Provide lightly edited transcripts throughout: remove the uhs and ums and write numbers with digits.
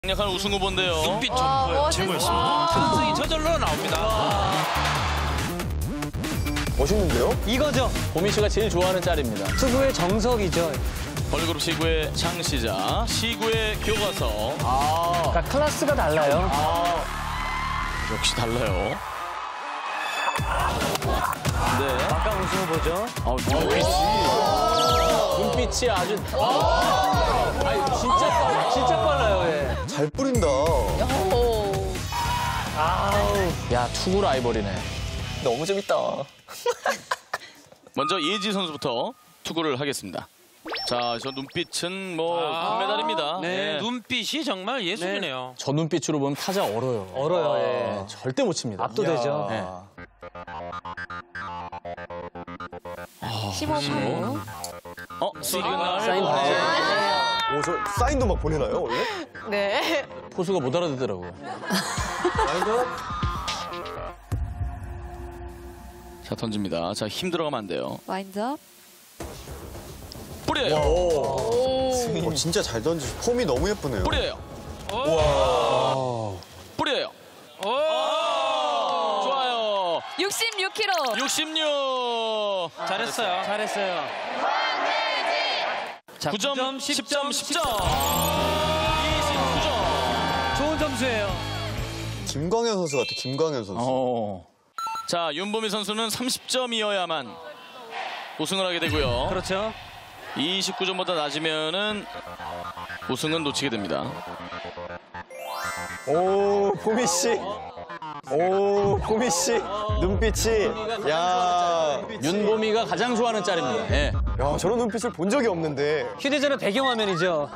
강력한 우승 후보인데요. 눈빛 좋고요. 최고였습니다. 선수이 저절로 나옵니다. 멋있는데요? 이거죠. 보미 씨가 제일 좋아하는 짤입니다. 투구의 정석이죠. 걸그룹 시구의 창시자, 시구의 교과서. 그러니까 클래스가 달라요. 역시 달라요. 네. 아까 우승 후보죠. 눈빛이 아주. 아니, 진짜 빨라요. 예. 잘 뿌린다. 야, 투구 라이벌이네. 너무 재밌다. 먼저 예지 선수부터 투구를 하겠습니다. 자, 저 눈빛은 뭐 금메달입니다. 네, 눈빛이 정말 예술이네요. 저 눈빛으로 보면 타자 얼어요. 얼어요. 예. 네, 절대 못 칩니다. 압도되죠. 네. 15호. 시그널 사인 받죠. 저 사인도 막 보내나요, 원래? 네. 포수가 못 알아듣더라고요. 자, 던집니다. 자, 힘 들어가면 안 돼요. 와인드업. 뿌려요. 진짜 잘 던지시. 폼이 너무 예쁘네요. 뿌려요. 뿌려요. 좋아요. 66kg. 66. 잘했어요. 잘했어요. 자, 9점, 10점, 10점. 29점. 좋은 점수예요. 김광현 선수 같아, 김광현 선수. 자, 윤보미 선수는 30점이어야만 우승을 하게 되고요. 그렇죠. 29점보다 낮으면은 우승은 놓치게 됩니다. 오, 보미 씨. 오, 보미 씨. 눈빛이. 야. 윤보미가 가장 좋아하는 짤입니다. 예. 야, 저런 눈빛을 본 적이 없는데. 휴대전화 배경화면이죠.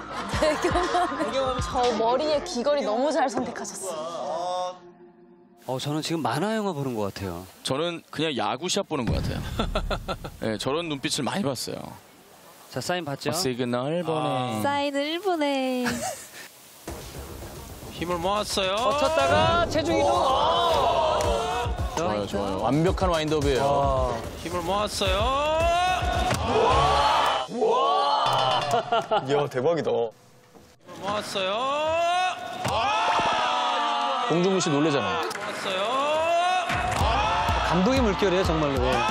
저 머리에 귀걸이 너무 잘 선택하셨어요. 저는 지금 만화 영화 보는 것 같아요. 저는 그냥 야구 시합 보는 것 같아요. 예, 저런 눈빛을 많이 봤어요. 자, 사인 받죠. 시그널 보내. 사인을 보내. 힘을 모았어요. 쳤다가 체중 이동. 좋아요, 좋아요. 완벽한 와인드업이에요. 힘을 모았어요. 이야, 대박이다. 힘을 모았어요. 공중근 씨 놀래잖아요. 모았어요. 감동의 물결이에요, 정말로.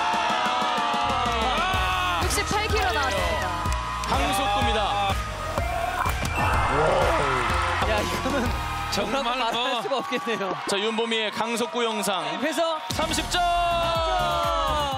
68kg 나왔습니다. 강속구입니다. 야, 이거는 정말 정말 말할 수가 없겠네요. 자, 윤보미의 강속구 영상. 그래서 30점!